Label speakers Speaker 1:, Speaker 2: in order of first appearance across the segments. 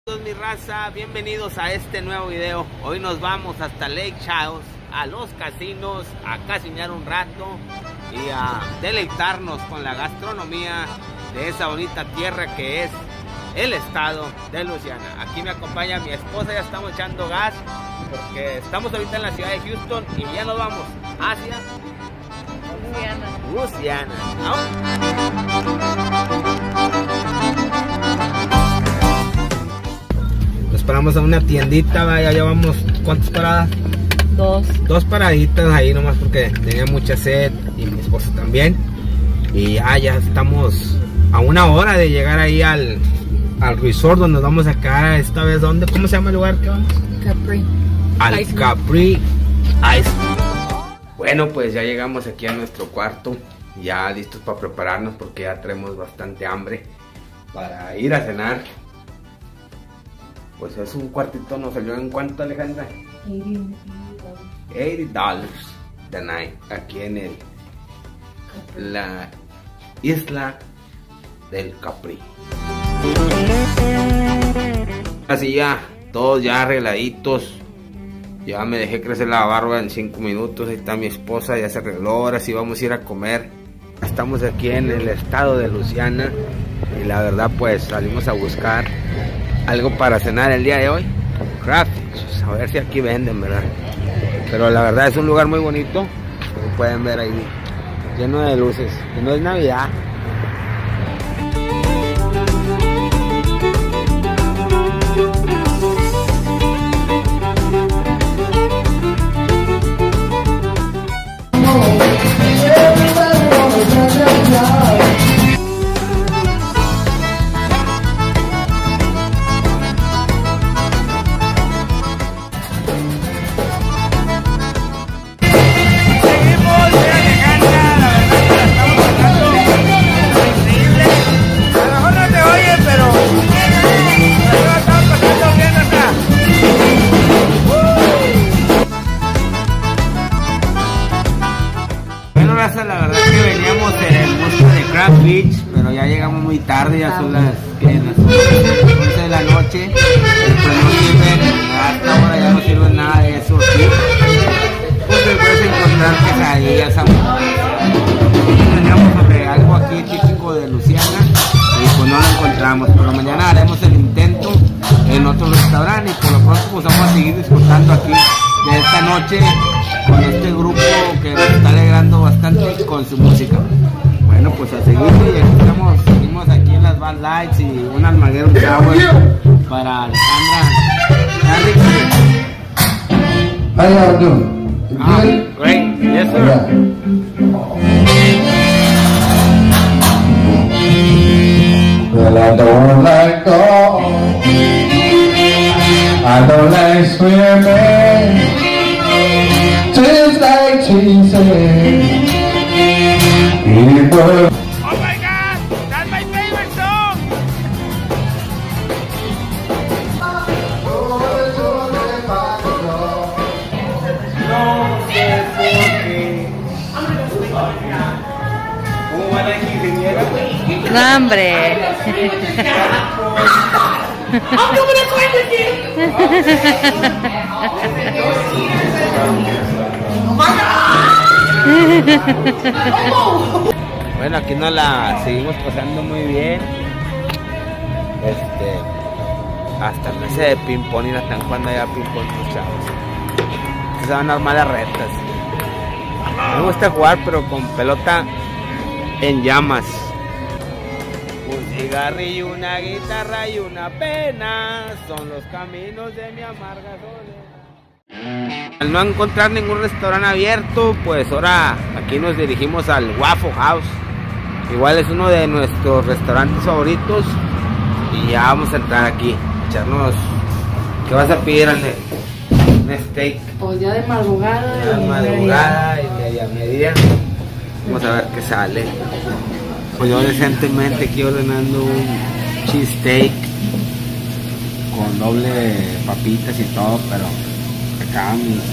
Speaker 1: Mi raza, bienvenidos a este nuevo video. Hoy nos vamos hasta Lake Charles, a los casinos, a casinear un rato y a deleitarnos con la gastronomía de esa bonita tierra que es el estado de Luisiana. Aquí me acompaña mi esposa, ya estamos echando gas porque estamos ahorita en la ciudad de Houston y ya nos vamos hacia Luisiana. Nos paramos a una tiendita, ya llevamos, ¿cuántas paradas? Dos paraditas ahí nomás porque tenía mucha sed y mi esposa también. Y ya estamos a una hora de llegar ahí al resort donde nos vamos acá. Esta vez, ¿dónde? ¿Cómo se llama el lugar que vamos?
Speaker 2: Capri.
Speaker 1: Al
Speaker 2: Ice
Speaker 1: Capri Ice. Bueno, pues ya llegamos aquí a nuestro cuarto, ya listos para prepararnos porque ya tenemos bastante hambre para ir a cenar. Pues es un cuartito, nos salió en cuánto, Alejandra? $80 the night, aquí en la isla del Capri. Así ya, todos ya arregladitos. Ya me dejé crecer la barba en 5 minutos. Ahí está mi esposa, ya se arregló. Ahora sí vamos a ir a comer. Estamos aquí en el estado de Luisiana y la verdad pues salimos a buscar algo para cenar el día de hoy. Crawfish, a ver si aquí venden, ¿verdad? Pero la verdad es un lugar muy bonito, como pueden ver ahí, lleno de luces. Y no es Navidad. La verdad que veníamos en busca de Crab Beach, pero ya llegamos muy tarde, ya son las 11 de la noche, pues no sirven, hasta ahora ya no sirve nada de eso, ¿sí? Pues te puedes encontrar quesadillas, veníamos sobre algo aquí típico de Luisiana y pues no lo encontramos, pero mañana haremos el intento en otro restaurante y por lo pronto pues vamos a seguir disfrutando aquí de esta noche con este grupo que nos está alegrando bastante con su música. Bueno, pues a seguir y aquí seguimos aquí en las Bad Lights y un Armageddon Tower para Alejandra.
Speaker 3: How y'all doing? Good?
Speaker 1: Great, yes sir.
Speaker 3: Yeah. Well, I don't like golf. I don't like swimming. Just like she said, it was.
Speaker 1: Oh my God, that's my favorite song. No sé por qué. ¿Cómo va la ingeniera?
Speaker 2: No, hombre.
Speaker 1: Bueno, aquí nos la seguimos pasando muy bien. Hasta el mes de ping pong y la están jugando allá ping pong los chavos. Se van a armar las retas. Me gusta jugar pero con pelota en llamas. Un cigarrillo, una guitarra y una pena son los caminos de mi amarga soledad. Al no encontrar ningún restaurante abierto, pues ahora aquí nos dirigimos al Waffle House. Igual es uno de nuestros restaurantes favoritos. Y ya vamos a entrar aquí, echarnos. ¿Qué vas a pedir, Ale? Un steak.
Speaker 2: Pues ya de madrugada.
Speaker 1: Ya de madrugada y media. Vamos a ver qué sale. Pues yo decentemente aquí ordenando un cheesesteak con doble papitas y todo, pero acá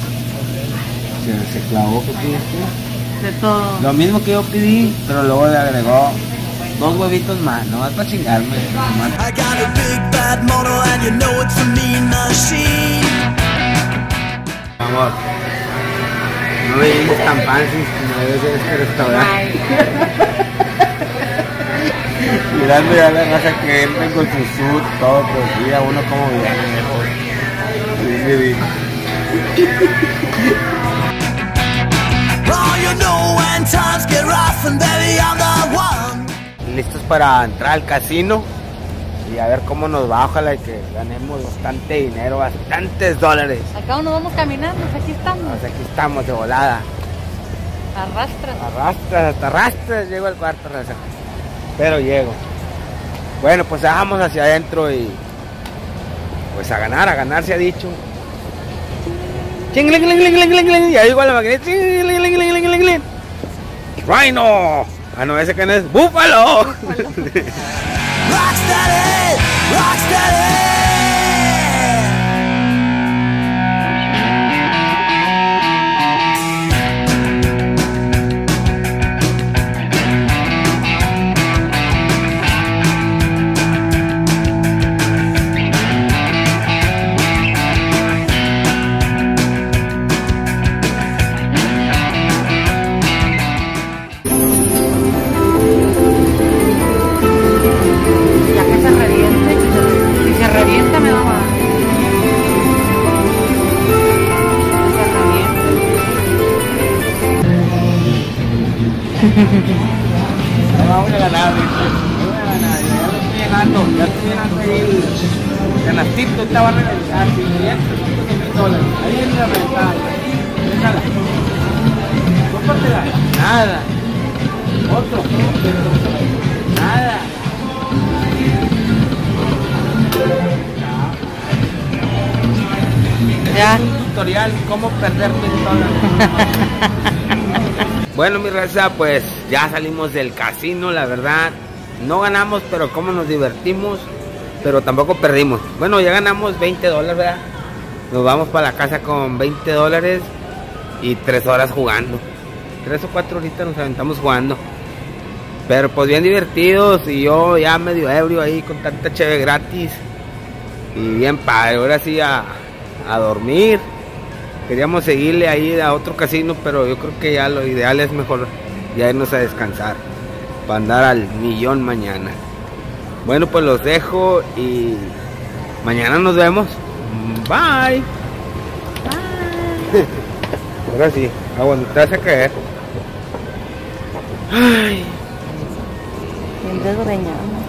Speaker 1: se clavó. ¿Qué pidiste?
Speaker 2: De todo.
Speaker 1: Lo mismo que yo pedí, pero luego le agregó 2 huevitos más, no vas para chingarme.
Speaker 4: I got a big bad motor and you know it's a mean machine.
Speaker 1: Amor, no vivimos tan fancy como debe ser este restaurante. Mirando ya la raza que entra con su suit, todo, pues mira uno como viene.
Speaker 4: Oh, you know when times get rough and baby I'm the one.
Speaker 1: Listos para entrar al casino y a ver cómo nos va. Ojalá que ganemos bastante dinero, bastantes dólares.
Speaker 2: Acá nos vamos caminando, pues aquí estamos.
Speaker 1: Pues aquí estamos de volada.
Speaker 2: Arrastras.
Speaker 1: Hasta arrastras, llego al cuarto, raza. Pero llego. Bueno, pues vamos hacia adentro y pues a ganar se ha dicho. Ya llegó a la maquinita. Rhino. Ah, no, ese que no es Búfalo.
Speaker 4: Rocksteady, Rocksteady.
Speaker 2: Ya que se reviente, si se revienta me va a dar. Que se reviente.
Speaker 1: Vamos a ganar, ya estoy llenando ahí el canastito, esta va a reventar, $500 ahí viene la reventada, déjala, cómpratela, nada, otro, nada,
Speaker 2: Ya.
Speaker 1: un tutorial cómo perder $1000. Bueno, mi raza, pues ya salimos del casino, la verdad. No ganamos, pero cómo nos divertimos, pero tampoco perdimos. Bueno, ya ganamos $20, ¿verdad? Nos vamos para la casa con $20 y 3 horas jugando. 3 o 4 horitas nos aventamos jugando. Pero pues bien divertidos y yo ya medio ebrio ahí con tanta cheve gratis. Y bien padre, ahora sí a dormir. Queríamos seguirle ahí a otro casino, pero yo creo que ya lo ideal es mejor ya irnos a descansar para andar al millón mañana. Bueno, pues los dejo y mañana nos vemos. Bye. Ahora sí, aguantarse a caer. Ay.
Speaker 2: El dedo reñado.